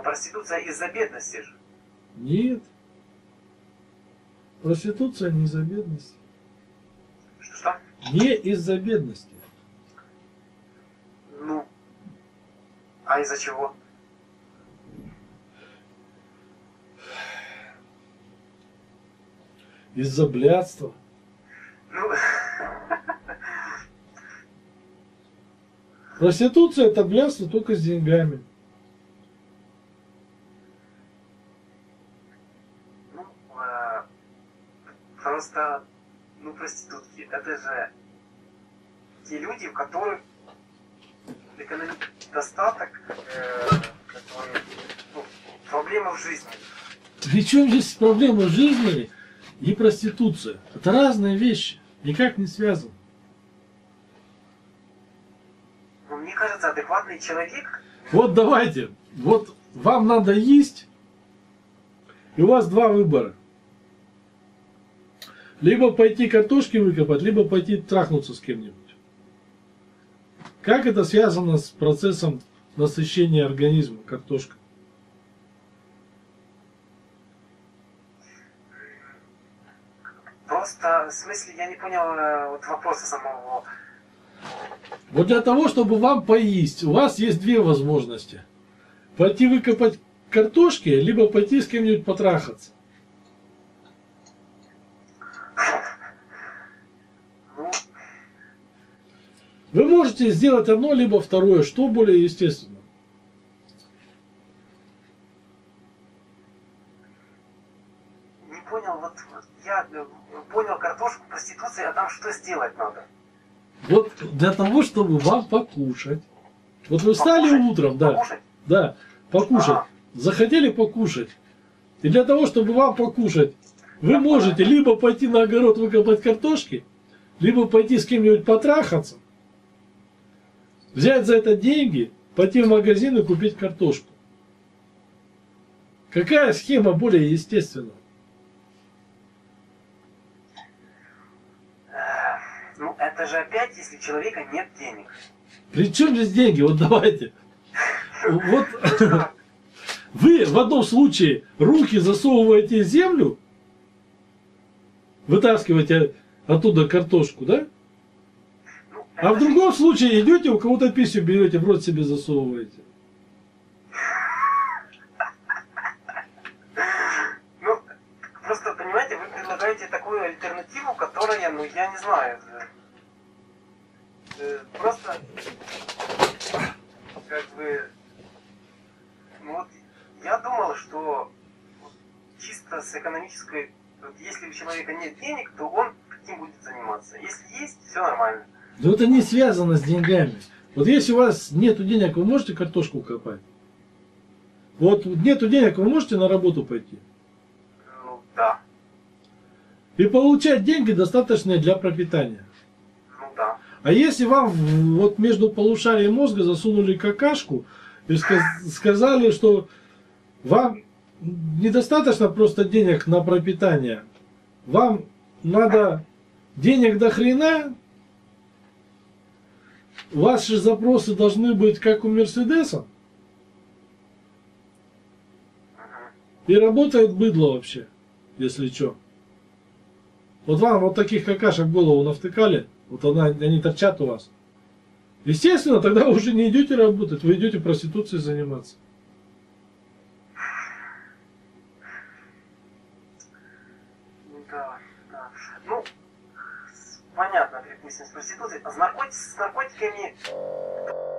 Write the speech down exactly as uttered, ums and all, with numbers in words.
Но проституция из-за бедности же. Нет. Проституция не из-за бедности. Что-что? Не из-за бедности. Ну, а из-за чего? Из-за блядства. Ну, Проституция это блядство только с деньгами. ну э, просто, ну, проститутки, это же те люди, у которых экономический достаток, э, которые, ну, проблемы в жизни. Причем здесь проблема жизни и проституция? Это разные вещи, никак не связаны. Ну, мне кажется, адекватный человек... Вот давайте, вот вам надо есть, и у вас два выбора. Либо пойти картошки выкопать, либо пойти трахнуться с кем-нибудь. Как это связано с процессом насыщения организма картошка? Просто, в смысле, я не понял э, вот вопроса самого. Вот для того, чтобы вам поесть, у вас есть две возможности. Пойти выкопать картошки, либо пойти с кем-нибудь потрахаться. Ну, Вы можете сделать одно, либо второе, что более естественно. не понял, вот, вот я э, понял картошку, проституция, а там что сделать надо? Вот для того, чтобы вам покушать. Вот вы встали Покушать? утром, да, Покушать? да, покушать. Ага. Захотели покушать. И для того, чтобы вам покушать, вы можете либо пойти на огород выкопать картошки, либо пойти с кем-нибудь потрахаться, взять за это деньги, пойти в магазин и купить картошку. Какая схема более естественная? Ну, это же опять, если у человека нет денег. При чем здесь деньги? Вот давайте. Вот вы в одном случае руки засовываете в землю, вытаскиваете оттуда картошку, да? Ну, А в это же- другом случае идете, у кого-то писю берете, в рот себе засовываете. Ну, просто, понимаете, вы предлагаете такую альтернативу, которая, ну, я не знаю, э, э, просто, как бы, ну вот, я думал, что вот чисто с экономической, вот, если у человека нет денег, то он каким будет заниматься. Если есть, все нормально. Но это не связано с деньгами. Вот если у вас нет денег, вы можете картошку копать? Вот нету денег, вы можете на работу пойти? Ну, да, И получать деньги достаточные для пропитания. ну да. А если вам в- вот между полушарием мозга засунули какашку и сказ- сказали, что вам недостаточно просто денег на пропитание, вам надо денег до хрена, ваши запросы должны быть как у Мерседеса, и работает быдло вообще, если что. Вот вам вот таких какашек в голову навтыкали, вот она, они торчат у вас. Естественно, тогда вы уже не идете работать, вы идете проституцией заниматься. Да, да. Ну, с- понятно, допустим, с проституцией. А с, наркотик, с наркотиками